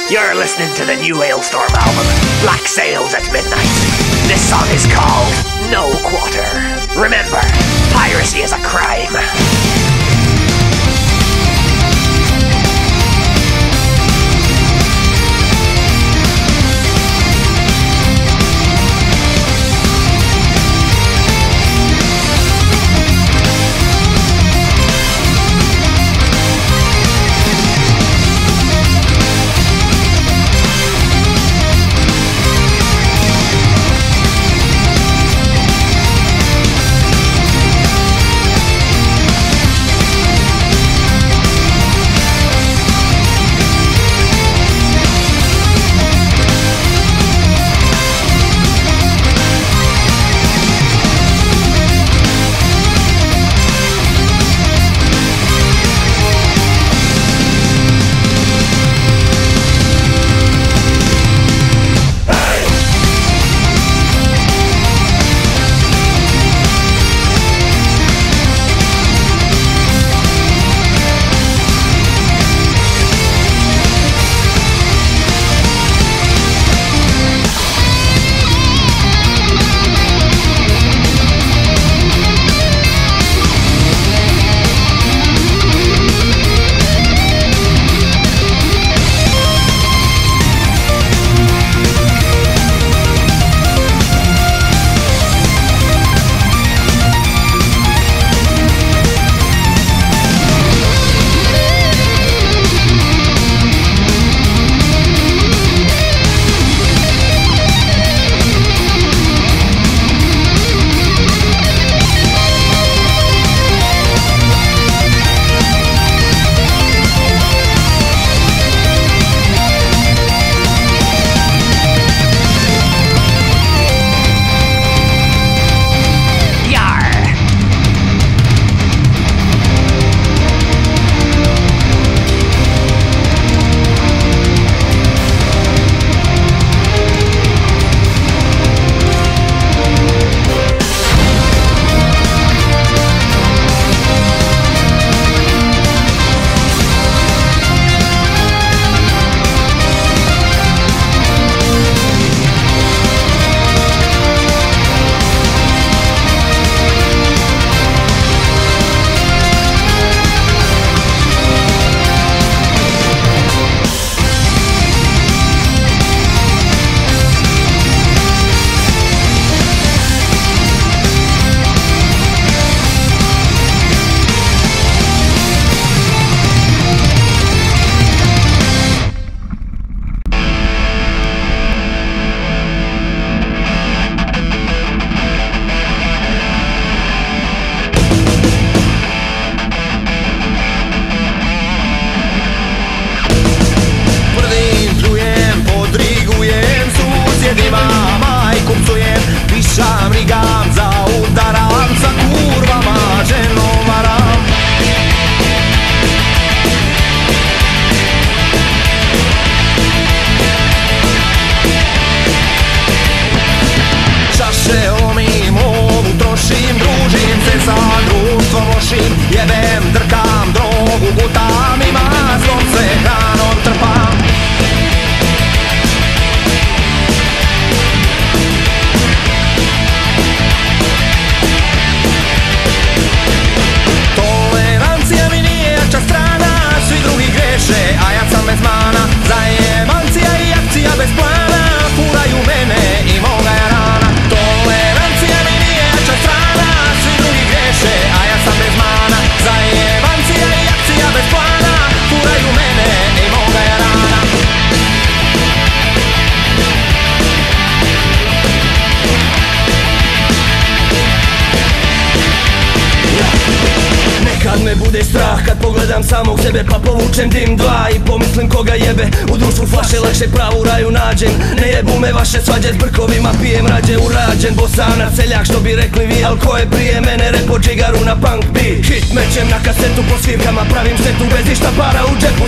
You're listening to the new Hailstorm album, Black Sails at Midnight. This song is called No Quarter. Remember, piracy is a crime. Strah kad pogledam samog sebe pa povučem dim dva i pomislim koga jebe. U društvu flaše lakše pravu raju nađem. Ne jebu me vaše svađe s brkovima, pijem rađe urađen bosanac seljak što bi rekli vi. Al ko je prije mene repo džigaru na punk beat. Hit mećem na kasetu po svirkama, pravim setu bez išta para u džepu.